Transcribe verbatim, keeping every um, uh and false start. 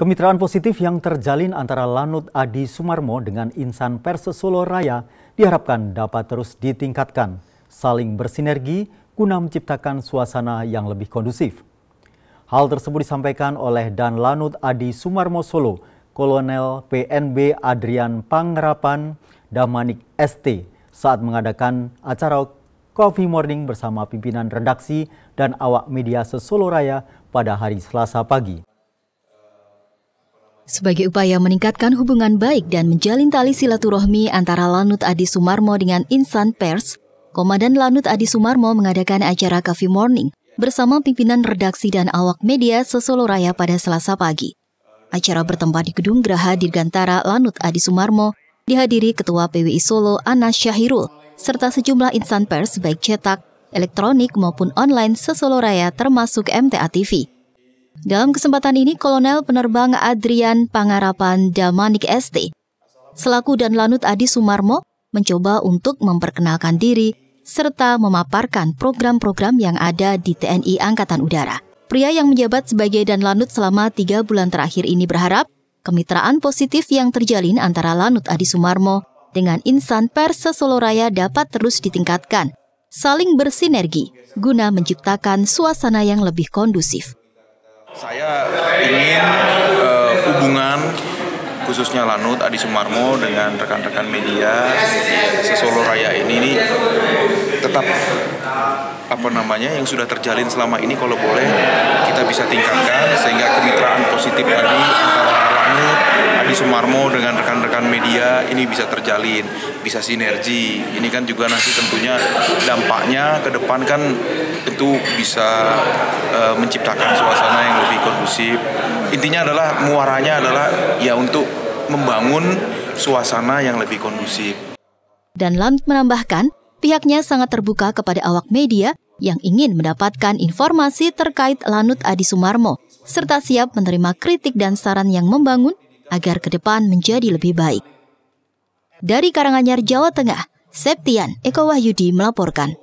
Kemitraan positif yang terjalin antara Lanut Adi Sumarmo dengan insan pers Solo Raya diharapkan dapat terus ditingkatkan, saling bersinergi guna menciptakan suasana yang lebih kondusif. Hal tersebut disampaikan oleh Dan Lanut Adi Sumarmo Solo, Kolonel P N B Adrian Pangrapan Damanik S T saat mengadakan acara Coffee Morning bersama pimpinan redaksi dan awak media se-Solo Raya pada hari Selasa pagi. Sebagai upaya meningkatkan hubungan baik dan menjalin tali silaturahmi antara Lanut Adi Sumarmo dengan insan pers, Komandan Lanut Adi Sumarmo mengadakan acara Coffee Morning bersama pimpinan redaksi dan awak media se-Solo Raya pada Selasa pagi. Acara bertempat di Gedung Geraha Dirgantara Lanut Adi Sumarmo dihadiri Ketua P W I Solo Anas Syahirul serta sejumlah insan pers baik cetak, elektronik maupun online se-Solo Raya termasuk M T A T V. Dalam kesempatan ini, Kolonel Penerbang Adrian Pangrapan Damanik S T selaku Dan Lanut Adi Sumarmo mencoba untuk memperkenalkan diri serta memaparkan program-program yang ada di T N I Angkatan Udara. Pria yang menjabat sebagai Dan Lanut selama tiga bulan terakhir ini berharap kemitraan positif yang terjalin antara Lanut Adi Sumarmo dengan insan pers se-Solo Raya dapat terus ditingkatkan, saling bersinergi guna menciptakan suasana yang lebih kondusif. Saya ingin uh, hubungan khususnya Lanut Adi Sumarmo dengan rekan-rekan media se-Solo Raya ini, ini tetap apa namanya yang sudah terjalin selama ini kalau boleh kita bisa tingkatkan sehingga kemitraan positif tadi antara Lanut Adi Sumarmo dengan rekan-rekan media ini bisa terjalin, bisa sinergi. Ini kan juga nanti tentunya dampaknya ke depan kan tentu bisa uh, menciptakan suasana yang lebih kondusif. Intinya adalah muaranya adalah ya untuk membangun suasana yang lebih kondusif. Dan Lanut menambahkan, pihaknya sangat terbuka kepada awak media yang ingin mendapatkan informasi terkait Lanut Adi Sumarmo, serta siap menerima kritik dan saran yang membangun agar ke depan menjadi lebih baik. Dari Karanganyar, Jawa Tengah, Septian Eko Wahyudi melaporkan.